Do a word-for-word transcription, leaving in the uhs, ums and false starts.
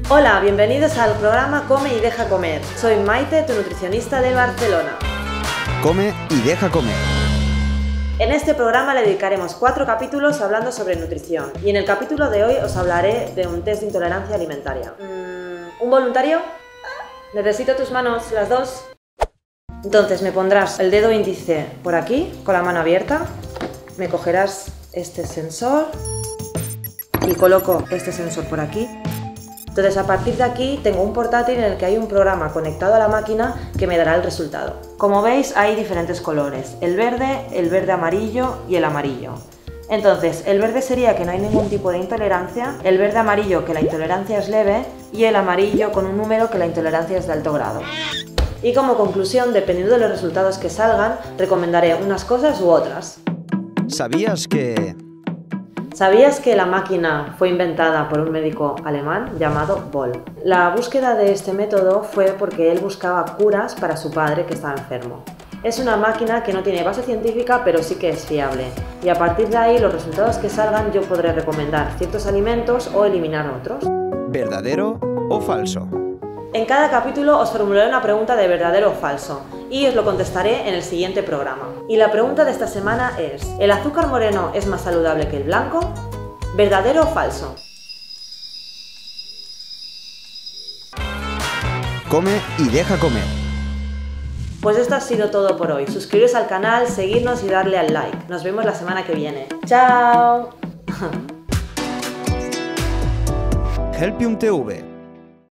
Hola, bienvenidos al programa Come y Deja Comer. Soy Maite, tu nutricionista de Barcelona. Come y deja comer. En este programa le dedicaremos cuatro capítulos hablando sobre nutrición. Y en el capítulo de hoy os hablaré de un test de intolerancia alimentaria. Mm, ¿Un voluntario? Necesito tus manos, las dos. Entonces me pondrás el dedo índice por aquí, con la mano abierta. Me cogerás este sensor y coloco este sensor por aquí. Entonces a partir de aquí tengo un portátil en el que hay un programa conectado a la máquina que me dará el resultado. Como veis hay diferentes colores, el verde, el verde amarillo y el amarillo. Entonces el verde sería que no hay ningún tipo de intolerancia, el verde amarillo que la intolerancia es leve y el amarillo con un número que la intolerancia es de alto grado. Y como conclusión, dependiendo de los resultados que salgan, recomendaré unas cosas u otras. ¿Sabías que...? ¿Sabías que la máquina fue inventada por un médico alemán llamado Boll? La búsqueda de este método fue porque él buscaba curas para su padre que estaba enfermo. Es una máquina que no tiene base científica, pero sí que es fiable. Y a partir de ahí, los resultados que salgan, yo podré recomendar ciertos alimentos o eliminar otros. ¿Verdadero o falso? En cada capítulo os formularé una pregunta de verdadero o falso y os lo contestaré en el siguiente programa. Y la pregunta de esta semana es: ¿el azúcar moreno es más saludable que el blanco? ¿Verdadero o falso? Come y deja comer. Pues esto ha sido todo por hoy. Suscribiros al canal, seguirnos y darle al like. Nos vemos la semana que viene. ¡Chao! Helpium T V